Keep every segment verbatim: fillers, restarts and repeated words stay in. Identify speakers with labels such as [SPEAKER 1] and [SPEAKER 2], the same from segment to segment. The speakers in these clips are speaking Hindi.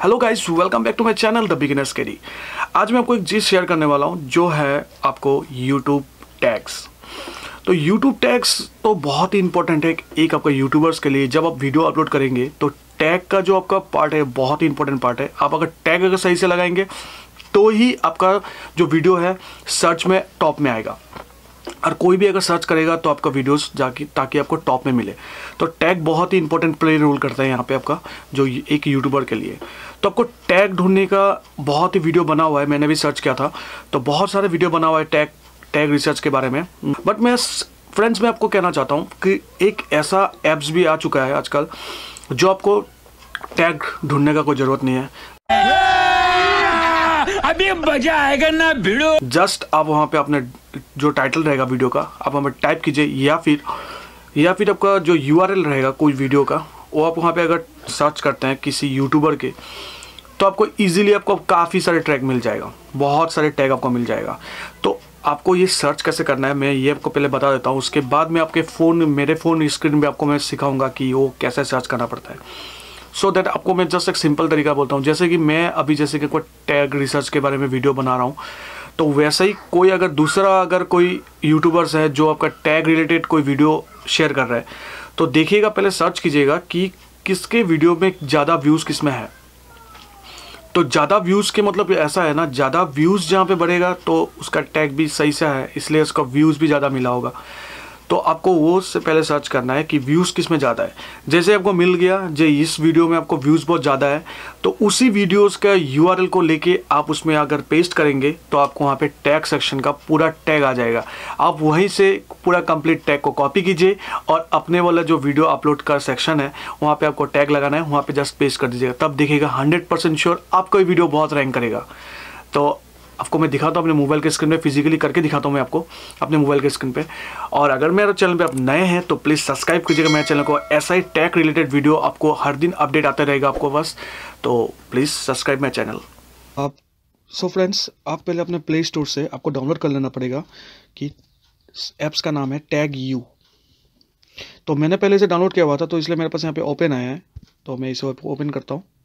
[SPEAKER 1] Hello guys, welcome back to my channel the beginners KD. आज मैं आपको एक चीज़ शेयर करने वाला हूं जो है आपको यूट्यूब टैग्स। तो यूट्यूब टैग्स तो बहुत ही इंपॉर्टेंट है एक आपका यूट्यूबर्स के लिए। जब आप वीडियो अपलोड करेंगे तो टैग का जो आपका पार्ट है बहुत ही इंपॉर्टेंट पार्ट है। आप अगर टैग अगर सही से लगाएंगे तो ही आपका जो वीडियो है सर्च में टॉप में आएगा, और कोई भी अगर सर्च करेगा तो आपका वीडियोस जाके ताकि आपको टॉप में मिले। तो टैग बहुत ही इंपॉर्टेंट प्ले रोल करता है यहाँ पे आपका जो एक यूट्यूबर के लिए। तो आपको टैग ढूंढने का बहुत ही वीडियो बना हुआ है, मैंने भी सर्च किया था तो बहुत सारे वीडियो बना हुआ है टैग टैग रिसर्च के बारे में। बट मैं फ्रेंड्स मैं आपको कहना चाहता हूँ कि एक ऐसा ऐप्स भी आ चुका है आजकल जो आपको टैग ढूंढने का कोई ज़रूरत नहीं है।
[SPEAKER 2] अभी मजा आएगा ना वीडियो।
[SPEAKER 1] जस्ट आप वहाँ पे अपने जो टाइटल रहेगा वीडियो का आप वहाँ पे टाइप कीजिए, या फिर या फिर आपका जो यूआरएल रहेगा कोई वीडियो का वो आप वहाँ पे अगर सर्च करते हैं किसी यूट्यूबर के तो आपको इजीली आपको काफ़ी सारे टैग मिल जाएगा, बहुत सारे टैग आपको मिल जाएगा। तो आपको ये सर्च कैसे करना है मैं ये आपको पहले बता देता हूँ, उसके बाद मैं आपके फ़ोन मेरे फ़ोन स्क्रीन पर आपको मैं सिखाऊँगा कि वो कैसे सर्च करना पड़ता है। सो so दैट आपको मैं जस्ट एक सिंपल तरीका बोलता हूँ। जैसे कि मैं अभी जैसे कि कोई टैग रिसर्च के बारे में वीडियो बना रहा हूँ तो वैसे ही कोई अगर दूसरा अगर कोई यूट्यूबर्स है जो आपका टैग रिलेटेड कोई वीडियो शेयर कर रहा है तो देखिएगा, पहले सर्च कीजिएगा कि किसके वीडियो में ज़्यादा व्यूज़ किस में है। तो ज़्यादा व्यूज़ के मतलब ऐसा है ना, ज़्यादा व्यूज़ जहाँ पे बढ़ेगा तो उसका टैग भी सही से है, इसलिए उसका व्यूज़ भी ज़्यादा मिला होगा। तो आपको वो से पहले सर्च करना है कि व्यूज़ किस में ज़्यादा है। जैसे आपको मिल गया जो इस वीडियो में आपको व्यूज़ बहुत ज़्यादा है तो उसी वीडियोस का यूआरएल को लेके आप उसमें अगर पेस्ट करेंगे तो आपको वहाँ पे टैग सेक्शन का पूरा टैग आ जाएगा। आप वहीं से पूरा कंप्लीट टैग को कॉपी कीजिए और अपने वाला जो वीडियो अपलोड का सेक्शन है वहाँ पर आपको टैग लगाना है, वहाँ पर जस्ट पेस्ट कर दीजिएगा। तब देखिएगा हंड्रेड परसेंट श्योर आपका वीडियो बहुत रैंक करेगा। तो आपको मैं दिखाता हूँ अपने मोबाइल के स्क्रीन पे, फिजिकली करके दिखाता हूँ मैं आपको अपने मोबाइल के स्क्रीन पे। और अगर मेरे चैनल पे आप नए हैं तो प्लीज़ सब्सक्राइब कीजिएगा मेरे चैनल को। ऐसा ही टैग रिलेटेड वीडियो आपको हर दिन अपडेट आता रहेगा आपको बस, तो प्लीज़ सब्सक्राइब माई चैनल। आप सो फ्रेंड्स आप पहले अपने प्ले स्टोर से आपको डाउनलोड कर लेना पड़ेगा कि ऐप्स का नाम है टैग यू। तो मैंने पहले से डाउनलोड किया हुआ था तो इसलिए मेरे पास यहाँ पे ओपन आया है, तो मैं इसे ओपन करता हूँ।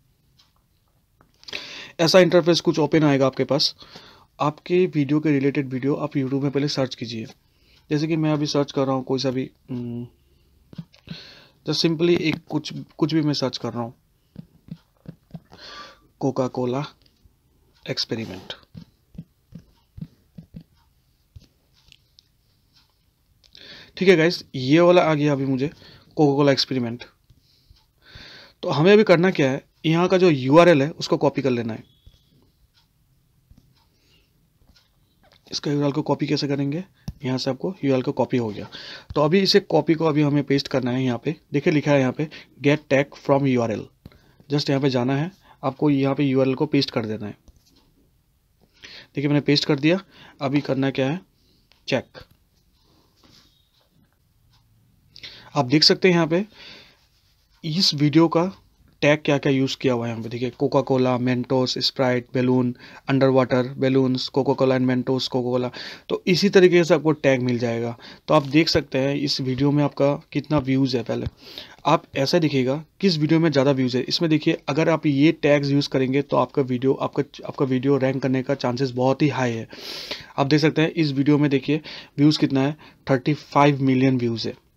[SPEAKER 1] ऐसा इंटरफेस कुछ ओपन आएगा आपके पास। आपके वीडियो के रिलेटेड वीडियो आप यूट्यूब में पहले सर्च कीजिए। जैसे कि मैं अभी सर्च कर रहा हूँ कोई सा भी जस्ट सिंपली एक कुछ कुछ भी मैं सर्च कर रहा हूँ, कोका कोला एक्सपेरिमेंट। ठीक है गाइस, ये वाला आ गया अभी मुझे कोका कोला एक्सपेरिमेंट। तो हमें अभी करना क्या है, यहाँ का जो यूआरएल है उसको कॉपी कर लेना है। इसका यूआरएल को कॉपी कैसे करेंगे, यहाँ से आपको यूआरएल को कॉपी हो गया। तो अभी इसे कॉपी को अभी हमें पेस्ट करना है। यहाँ पे देखिए लिखा है यहाँ पे get tag from URL. Just यहाँ पे जाना है, आपको यहाँ पे यूआरएल को पेस्ट कर देना है। देखिए मैंने पेस्ट कर दिया। अभी करना क्या है, चेक। आप देख सकते हैं यहाँ पे इस वीडियो का टैग क्या क्या यूज़ किया हुआ है। यहाँ पे देखिए Coca Cola, Mentos, Sprite, balloon, under water balloons, Coca Cola and Mentos, Coca Cola. तो इसी तरीके से आपको टैग मिल जाएगा। तो आप देख सकते हैं इस वीडियो में आपका कितना व्यूज़ है। पहले आप ऐसा दिखेगा किस वीडियो में ज़्यादा व्यूज़ है। इसमें देखिए अगर आप ये टैग्स यूज़ करेंगे तो आपका वीडियो आपका आपका वीडियो रैंक करने का चांसेस बहुत ही हाई है। आप देख सकते हैं इस वीडियो में देखिए व्यूज़ कितना है, थर्टी फाइव मिलियन व्यूज़ है।